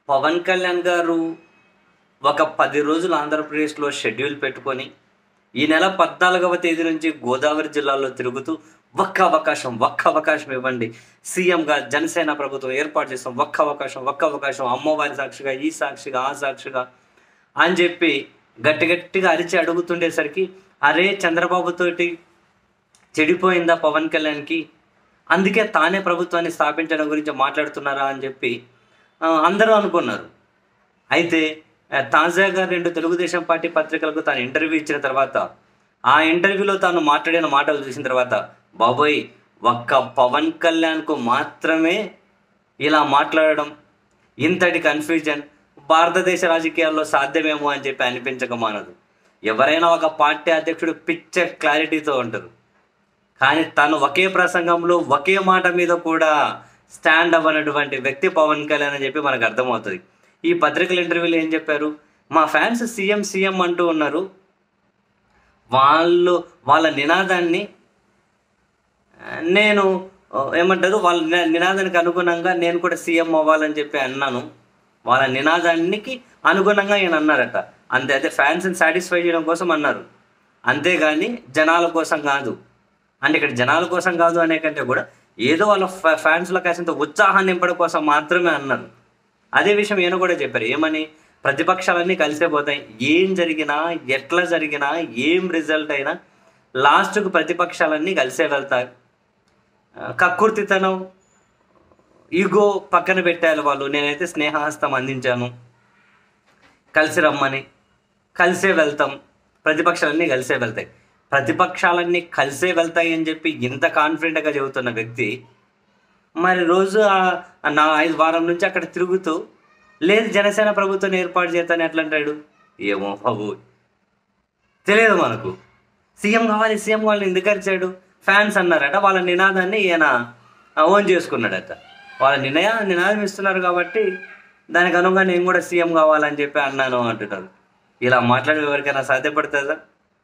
పవన్ కళ్యాణ్ గారు ఒక 10 రోజులు ఆంధ్రప్రదేశ్‌లో షెడ్యూల్ పెట్టుకొని, ఈ నెల 14వ తేదీ నుంచి గోదావరి జిల్లాలో తిరుగుతూ ఒక్క అవకాశం ఇవ్వండి. సీఎంగా జనసేన ప్రభుత్వం ఏర్పాటు చేస్తాం. ఒక్క అవకాశం అమ్మవారి సాక్షిగా, ఈ సాక్షిగా, ఆ సాక్షిగా అని చెప్పి గట్టిగా అరిచి అడుగుతుండేసరికి, అరే చంద్రబాబుతోటి చెడిపోయిందా పవన్ కళ్యాణ్‌కి? అందుకే తానే ప్రభుత్వాన్ని స్థాపించడం గురించి మాట్లాడుతున్నారా అని చెప్పి అందరూ అనుకున్నారు. అయితే తాజాగా 2 తెలుగుదేశం పార్టీ పత్రికలకు తాను ఇంటర్వ్యూ ఇచ్చిన తర్వాత, ఆ ఇంటర్వ్యూలో తాను మాట్లాడిన మాటలు చూసిన తర్వాత, బాబోయ్! ఒక్క పవన్ కళ్యాణ్‌కు మాత్రమే ఇలా మాట్లాడడం, ఇంతటి కన్ఫ్యూజన్ భారతదేశ రాజకీయాల్లో సాధ్యమేమో అని చెప్పి అనిపించక మానదు. ఎవరైనా ఒక పార్టీ అధ్యక్షుడు పిచ్చ క్లారిటీతో ఉంటారు. కానీ తను ఒకే ప్రసంగంలో ఒకే మాట మీద కూడా స్టాండ్ అవ్వనటువంటి వ్యక్తి పవన్ కళ్యాణ్ అని చెప్పి మనకు అర్థమవుతుంది. ఈ పత్రికల ఇంటర్వ్యూలో ఏం చెప్పారు? మా ఫ్యాన్స్ సీఎం అంటూ ఉన్నారు. వాళ్ళ నినాదాన్ని నేను ఏమంటారు, వాళ్ళ నినాదానికి అనుగుణంగా నేను కూడా సీఎం అవ్వాలని చెప్పి అన్నాను. వాళ్ళ నినాదానికి అనుగుణంగా ఈయన అన్నారట. అంతే, అయితే ఫ్యాన్స్ని సాటిస్ఫై చేయడం కోసం అన్నారు, అంతేగాని జనాల కోసం కాదు. అంటే ఇక్కడ జనాల కోసం కాదు అనే కంటే కూడా ఏదో వాళ్ళ ఫ్యాన్స్లో కాసింత ఉత్సాహాన్ని నింపడం కోసం మాత్రమే అన్నారు. అదే విషయం ఈయన కూడా చెప్పారు. ఏమని? ప్రతిపక్షాలన్నీ కలిసే పోతాయి. ఏం జరిగినా, ఎట్లా జరిగినా, ఏం రిజల్ట్ అయినా లాస్ట్కు ప్రతిపక్షాలన్నీ కలిసే వెళ్తాయి. కక్కుర్తితనం, ఈగో పక్కన పెట్టాలి వాళ్ళు. నేనైతే స్నేహహస్తం అందించాను, కలిసి రమ్మని, కలిసే వెళ్తాం, ప్రతిపక్షాలన్నీ కలిసే వెళ్తాయి. ప్రతిపక్షాలన్నీ కలిసే వెళ్తాయి అని చెప్పి ఇంత కాన్ఫిడెంట్గా చెబుతున్న వ్యక్తి మరి రోజు 5 వారం నుంచి అక్కడ తిరుగుతూ లేదు జనసేన ప్రభుత్వం ఏర్పాటు చేస్తాను ఎట్లా అంటాడు? ఏమో బాబు, తెలియదు మనకు. సీఎం కావాలని ఎందుకు అరిచాడు? ఫ్యాన్స్ అన్నారట, వాళ్ళ నినాదాన్ని ఈయన ఓన్ చేసుకున్నాడట. వాళ్ళ నినాదం ఇస్తున్నారు కాబట్టి దానికి అనుగుణంగా నేను కూడా సీఎం కావాలని చెప్పి అన్నాను అంటున్నారు. ఇలా మాట్లాడే ఎవరికైనా సాధ్యపడుతుందా?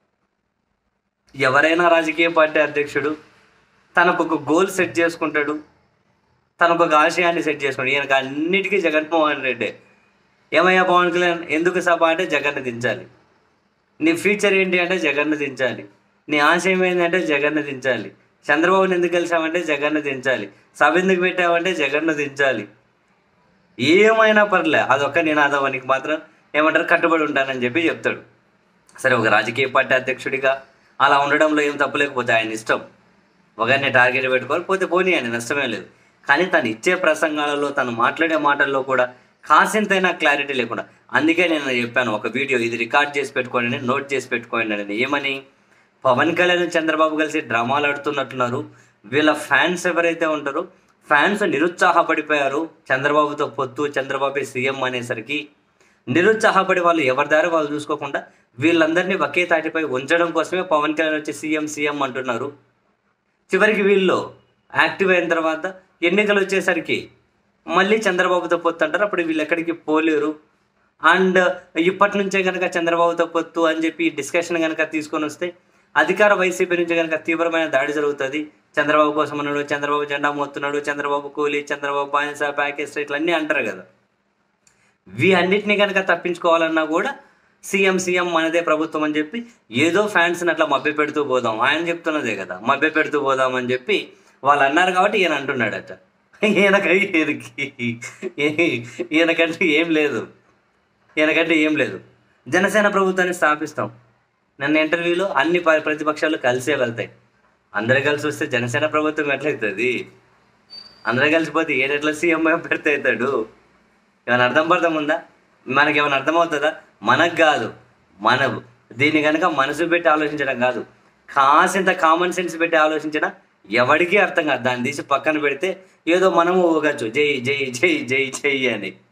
ఎవరైనా రాజకీయ పార్టీ అధ్యక్షుడు తనకు ఒక గోల్ సెట్ చేసుకుంటాడు, తనకు ఒక ఆశయాన్ని సెట్ చేసుకుంటాడు. ఈయనకు అన్నిటికీ జగన్మోహన్ రెడ్డి. ఏమయ్యా పవన్ కళ్యాణ్, ఎందుకు సభ అంటే జగన్ను దించాలి. నీ ఫ్యూచర్ ఏంటి అంటే జగన్ను దించాలి. నీ ఆశయం ఏంటంటే జగన్ను దించాలి. చంద్రబాబుని ఎందుకు కలిసామంటే జగన్ను దించాలి. సభ ఎందుకు పెట్టామంటే జగన్ను దించాలి. ఏమైనా పర్లే, అదొక్క నినాదానికి మాత్రం ఏమంటారు, కట్టుబడి ఉంటానని చెప్పి చెప్తాడు. సరే, ఒక రాజకీయ పార్టీ అధ్యక్షుడిగా అలా ఉండడంలో ఏం తప్పులేకపోతే ఆయన ఇష్టం. ఒకరిని టార్గెట్ పెట్టుకోవాలి, పోతే పోనీ అని నష్టమే లేదు. కానీ తను ఇచ్చే ప్రసంగాలలో, తను మాట్లాడే మాటల్లో కూడా కాసింతైనా క్లారిటీ లేకుండా. అందుకే నేను చెప్పాను ఒక వీడియో, ఇది రికార్డ్ చేసి పెట్టుకోండి, నోట్ చేసి పెట్టుకోండి అని. ఏమని? పవన్ కళ్యాణ్ చంద్రబాబు కలిసి డ్రామాలు ఆడుతున్నట్టున్నారు. వీళ్ళ ఫ్యాన్స్ ఎవరైతే ఉంటారో ఫ్యాన్స్ నిరుత్సాహపడిపోయారు. చంద్రబాబుతో పొత్తు, చంద్రబాబు సీఎం అనేసరికి నిరుత్సాహపడి వాళ్ళు ఎవరి దారి వాళ్ళు చూసుకోకుండా వీళ్ళందరినీ ఒకే తాటిపై ఉంచడం కోసమే పవన్ కళ్యాణ్ వచ్చి సీఎం అంటున్నారు. చివరికి వీళ్ళు యాక్టివ్ అయిన తర్వాత ఎన్నికలు వచ్చేసరికి మళ్ళీ చంద్రబాబుతో పొత్తు అంటారు. అప్పుడు వీళ్ళు ఎక్కడికి పోలేరు. అండ్ ఇప్పటి నుంచే కనుక చంద్రబాబుతో పొత్తు అని చెప్పి డిస్కషన్ కనుక తీసుకొని వస్తే అధికార వైసీపీ నుంచి కనుక తీవ్రమైన దాడి జరుగుతుంది. చంద్రబాబు కోసం అన్నాడు, చంద్రబాబు జెండా మోస్తున్నాడు, చంద్రబాబు కూలీ, చంద్రబాబు బానిస, ప్యాకేజ్ ఇట్లా అన్నీ అంటారు కదా. అన్నిటినీ కనుక తప్పించుకోవాలన్నా కూడా సీఎం మనదే ప్రభుత్వం అని చెప్పి ఏదో ఫ్యాన్స్ని అట్లా మభ్య పెడుతూ పోదాం, ఆయన చెప్తున్నదే కదా, మభ్య పెడుతూ పోదాం అని చెప్పి వాళ్ళు అన్నారు కాబట్టి ఈయన అంటున్నాడట. ఈయనకంటే ఏం లేదు. జనసేన ప్రభుత్వాన్ని స్థాపిస్తాం. నన్ను ఇంటర్వ్యూలో అన్ని ప్రతిపక్షాలు కలిసే వెళ్తాయి. అందరూ కలిసి వస్తే జనసేన ప్రభుత్వం ఎట్లయితుంది? అందరూ కలిసిపోతే ఏదెట్లా సీఎం పెడితే అవుతాడు? ఏమైనా అర్థం ఉందా? మనకేమైనా అర్థమవుతుందా? మనకు కాదు, దీన్ని కనుక మనసు పెట్టి ఆలోచించడం కాదు, కాసింత కామన్ సెన్స్ పెట్టి ఆలోచించినా ఎవరికీ అర్థం కాదు. దాన్ని తీసి పక్కన పెడితే ఏదో మనము ఊగచ్చు జై జై జై జై జై అని.